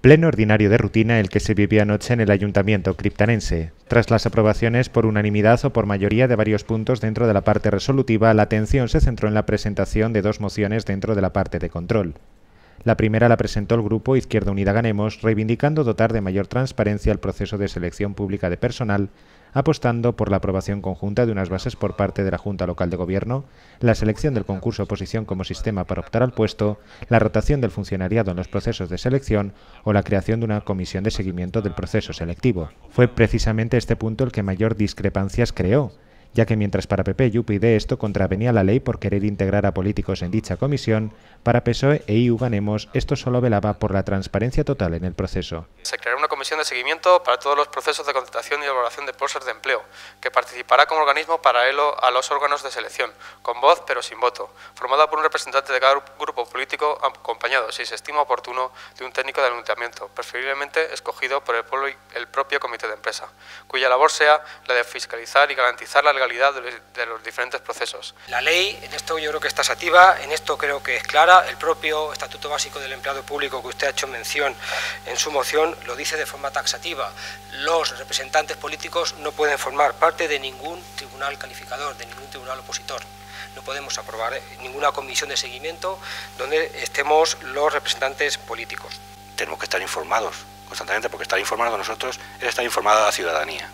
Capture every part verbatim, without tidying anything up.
Pleno ordinario de rutina el que se vivió anoche en el Ayuntamiento criptanense. Tras las aprobaciones por unanimidad o por mayoría de varios puntos dentro de la parte resolutiva, la atención se centró en la presentación de dos mociones dentro de la parte de control. La primera la presentó el Grupo Izquierda Unida Ganemos, reivindicando dotar de mayor transparencia el proceso de selección pública de personal, apostando por la aprobación conjunta de unas bases por parte de la Junta Local de Gobierno, la selección del concurso oposición como sistema para optar al puesto, la rotación del funcionariado en los procesos de selección o la creación de una comisión de seguimiento del proceso selectivo. Fue precisamente este punto el que mayor discrepancias creó, ya que mientras para P P y U P YD esto contravenía la ley por querer integrar a políticos en dicha comisión, para P S O E e I U Ganemos esto solo velaba por la transparencia total en el proceso. Se creará una comisión de seguimiento para todos los procesos de contratación y elaboración de puestos de empleo, que participará como organismo paralelo a los órganos de selección, con voz pero sin voto, formada por un representante de cada grupo político acompañado, si se estima oportuno, de un técnico del ayuntamiento, preferiblemente escogido por el, pueblo y el propio comité de empresa, cuya labor sea la de fiscalizar y garantizar la legalidad de los diferentes procesos. La ley, en esto yo creo que es taxativa, en esto creo que es clara. El propio Estatuto Básico del Empleado Público que usted ha hecho mención en su moción lo dice de forma taxativa. Los representantes políticos no pueden formar parte de ningún tribunal calificador, de ningún tribunal opositor. No podemos aprobar ninguna comisión de seguimiento donde estemos los representantes políticos. Tenemos que estar informados constantemente, porque estar informados nosotros es estar informada a la ciudadanía.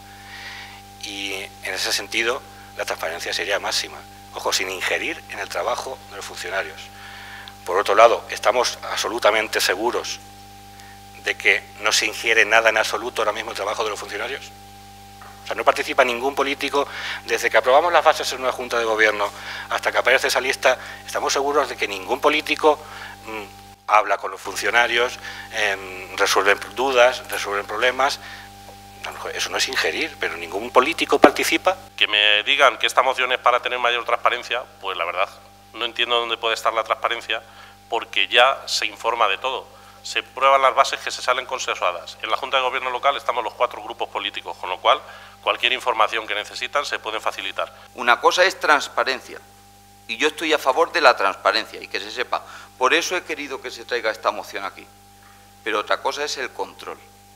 Y en ese sentido la transparencia sería máxima. Ojo, sin ingerir en el trabajo de los funcionarios. Por otro lado, estamos absolutamente seguros de que no se ingiere nada en absoluto ahora mismo el trabajo de los funcionarios. O sea, no participa ningún político desde que aprobamos las bases en una Junta de Gobierno hasta que aparece esa lista. Estamos seguros de que ningún político mmm, habla con los funcionarios, eh, resuelven dudas, resuelven problemas. Eso no es ingerir, pero ningún político participa. Que me digan que esta moción es para tener mayor transparencia, pues la verdad, no entiendo dónde puede estar la transparencia, porque ya se informa de todo. Se prueban las bases que se salen consensuadas. En la Junta de Gobierno local estamos los cuatro grupos políticos, con lo cual cualquier información que necesitan se puede facilitar. Una cosa es transparencia, y yo estoy a favor de la transparencia, y que se sepa. Por eso he querido que se traiga esta moción aquí. Pero otra cosa es el control.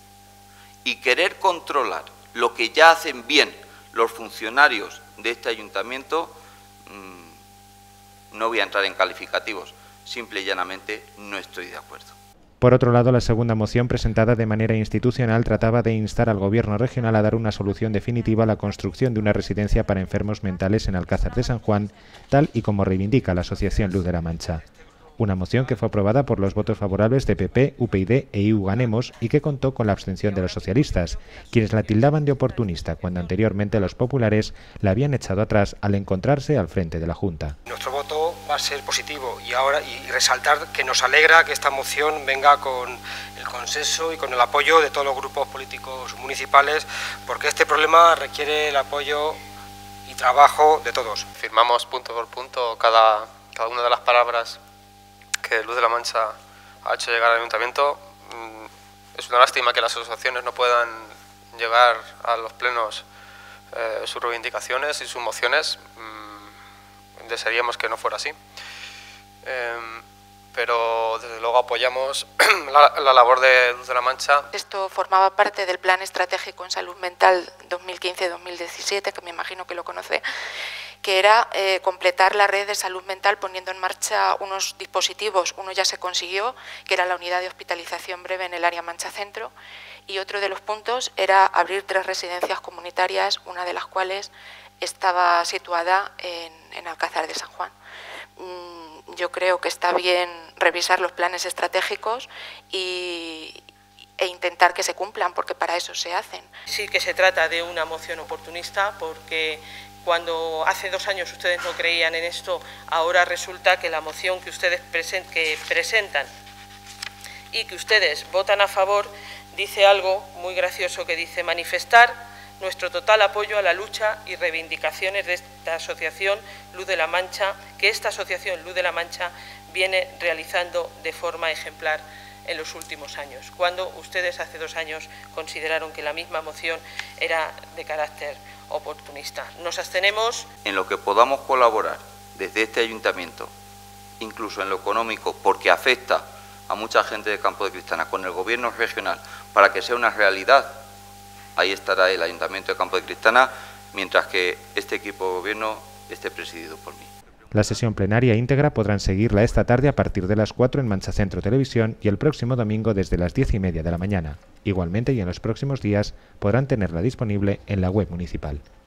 Y querer controlar lo que ya hacen bien los funcionarios de este ayuntamiento, mmm, no voy a entrar en calificativos, simple y llanamente no estoy de acuerdo. Por otro lado, la segunda moción presentada de manera institucional trataba de instar al Gobierno regional a dar una solución definitiva a la construcción de una residencia para enfermos mentales en Alcázar de San Juan, tal y como reivindica la Asociación Luz de la Mancha. Una moción que fue aprobada por los votos favorables de P P, U P YD e I U Ganemos y que contó con la abstención de los socialistas, quienes la tildaban de oportunista cuando anteriormente los populares la habían echado atrás al encontrarse al frente de la Junta. Nuestro voto va a ser positivo y ahora y resaltar que nos alegra que esta moción venga con el consenso y con el apoyo de todos los grupos políticos municipales, porque este problema requiere el apoyo y trabajo de todos. Firmamos punto por punto cada, cada una de las palabras que Luz de la Mancha ha hecho llegar al ayuntamiento. Es una lástima que las asociaciones no puedan llegar a los plenos eh, sus reivindicaciones y sus mociones. Desearíamos que no fuera así. Eh, pero desde luego apoyamos la, la labor de Luz de la Mancha. Esto formaba parte del Plan Estratégico en Salud Mental dos mil quince dos mil diecisiete, que me imagino que lo conoce, que era eh, completar la red de salud mental poniendo en marcha unos dispositivos. Uno ya se consiguió, que era la unidad de hospitalización breve en el área Mancha Centro, y otro de los puntos era abrir tres residencias comunitarias, una de las cuales estaba situada en, en Alcázar de San Juan. Yo creo que está bien revisar los planes estratégicos y, e intentar que se cumplan, porque para eso se hacen. Sí que se trata de una moción oportunista, porque cuando hace dos años ustedes no creían en esto, ahora resulta que la moción que ustedes present, que presentan y que ustedes votan a favor dice algo muy gracioso, que dice: manifestar nuestro total apoyo a la lucha y reivindicaciones de esta asociación Luz de la Mancha, que esta asociación Luz de la Mancha viene realizando de forma ejemplar en los últimos años, cuando ustedes hace dos años consideraron que la misma moción era de carácter oportunista. Nos abstenemos. En lo que podamos colaborar desde este ayuntamiento, incluso en lo económico, porque afecta a mucha gente de Campo de Cristana, con el gobierno regional, para que sea una realidad, ahí estará el Ayuntamiento de Campo de Cristana, mientras que este equipo de gobierno esté presidido por mí. La sesión plenaria íntegra podrán seguirla esta tarde a partir de las cuatro en Mancha Centro Televisión y el próximo domingo desde las diez y media de la mañana. Igualmente y en los próximos días podrán tenerla disponible en la web municipal.